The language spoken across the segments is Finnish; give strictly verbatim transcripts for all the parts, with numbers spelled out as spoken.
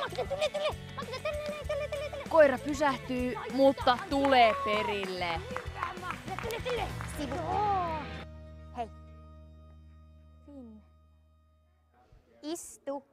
Magda, tule, tule! Magda, tänne, tule, tule, tule! Koira pysähtyy, mutta tulee perille. Hyvä, Magda, tule, tule! Sivu. Hei. Finn. Istu.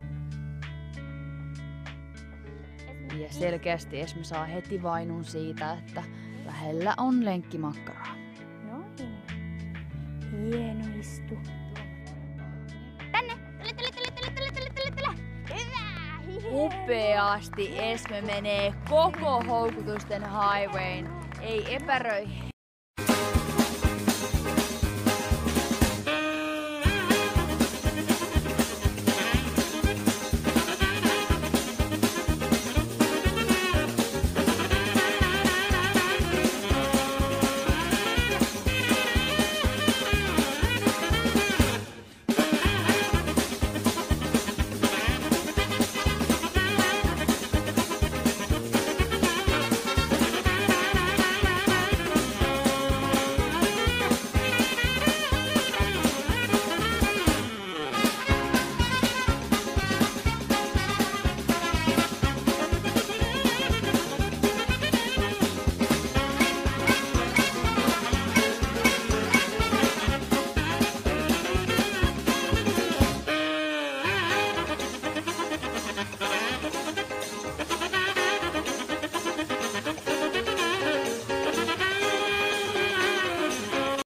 Ja selkeästi Esme saa heti vainun siitä, että lähellä on lenkkimakkaraa. Noin. Hieno istu. Tänne! Tule, tule, tule, tule, tule, tule, tule, tule! Hyvä! Upeasti Esme menee koko houkutusten highwayn. Ei epäröi